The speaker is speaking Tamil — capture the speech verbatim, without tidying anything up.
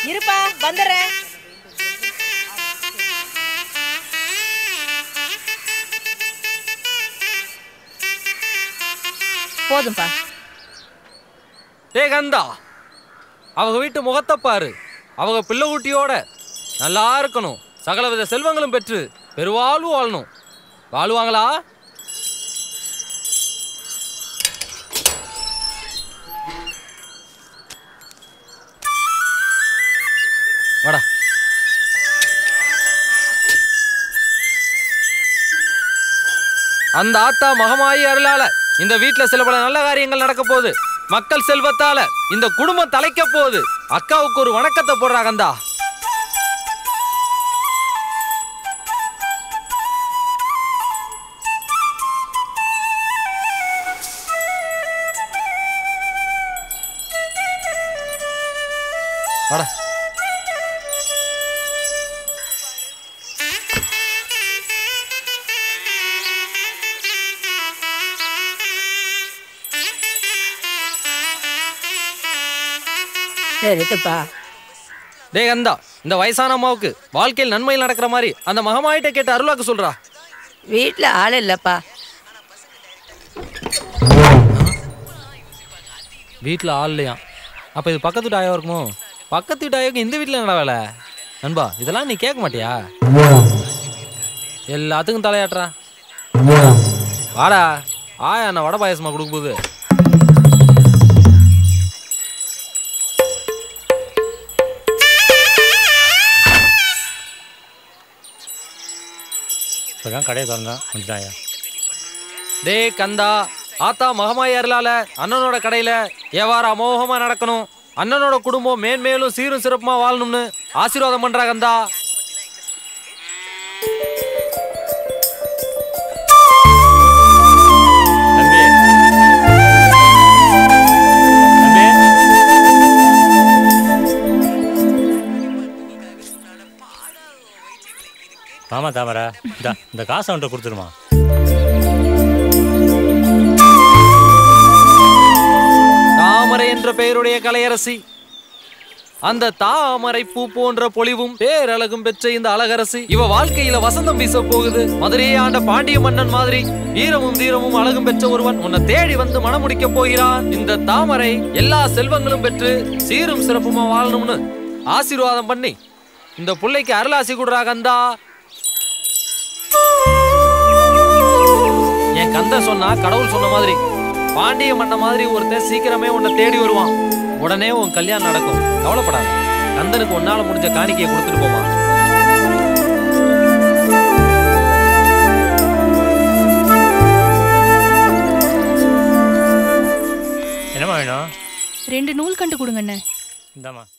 இருப்பா வந்துடுறேன். போதும்பா. டேய் கந்தா, அவங்க வீட்டு முகத்தை பாரு. அவங்க பிள்ளை குட்டியோட நல்லா இருக்கணும், சகலவித செல்வங்களும் பெற்று பெருவாழ்வு வாழணும். வாழுவாங்களா? வாடா. அந்த ஆத்தா மகமாயி அருளால இந்த வீட்டுல சில பல நல்ல காரியங்கள் நடக்க போகுது. மக்கள் செல்வத்தால இந்த குடும்பம் தலைக்க போகுது. அக்காவுக்கு ஒரு வணக்கத்தை போடுறாங்க. கந்தா, வாடா. டேய் கந்தா, இந்த வயசான அம்மாவுக்கு வாழ்க்கையில் நன்மையில் நடக்கிற மாதிரி அந்த மகமாயிட்ட கேட்டு அருளாக்கு சொல்றா. வீட்டுல ஆள் இல்லப்பா. வீட்டில் ஆள் இல்லையா? அப்போ இது பக்கத்து வீட்டு ஆயா இருக்குமோ? பக்கத்து வீட்டு ஆயாவுக்கு இந்த வீட்டில் என்னடா வேலை? நண்பா, இதெல்லாம் நீ கேட்க மாட்டியா? எல்லாத்துக்கும் தலையாட்டுறா. வாடா, ஆயா நான் வடை பாயசமா கொடுக்க போகுது. கடையை திறந்தான் வந்துட்டாயா? டே கந்தா, ஆத்தா மகமாயி அருளால அண்ணனோட கடையில வியாபாரம் அமோகமா நடக்கணும், அண்ணனோட குடும்பம் மேன்மேலும் சீரும் சிறப்புமா வாழணும்னு ஆசீர்வாதம் பண்றா. கந்தா, ஆமா தாமரை, இந்த காசை அவன்கிட்ட கொடுத்துருமா. தாமரை என்ற பெயருடைய கலையரசி, அந்த தாமரை பூ போன்ற பொலிவும் பேரழகும் பெற்ற இந்த அழகரசி இவ வாழ்க்கையில வசந்தம் வீச போகுது. மதுரையை ஆண்ட பாண்டிய மன்னன் மாதிரி வீரமும் தீரமும் அழகும் பெற்ற ஒருவன் உன்னை தேடி வந்து மனம் முடிக்க போகிறான். இந்த தாமரை எல்லா செல்வங்களும் பெற்று சீரும் சிறப்புமா வாழணும்னு ஆசீர்வாதம் பண்ணி இந்த பிள்ளைக்கு அருளாசி கொடுறா. கந்தா, என் கந்த சொன்னா கடவுள் சொன்ன மாதிரி பாண்டிய மன்ன மாதிரி ஒருத்தன் சீக்கிரமே உன்னை தேடி வருவான். உடனே உன் கல்யாணம் நடக்கும், கவலைப்படாத. கந்தனுக்கு உன்னால முடிஞ்ச காணிக்கையை கொடுத்துட்டு போமா. என்னமா வேணும்? ரெண்டு நூல் கண்டு கொடுங்கண்ணே. இந்தாமா.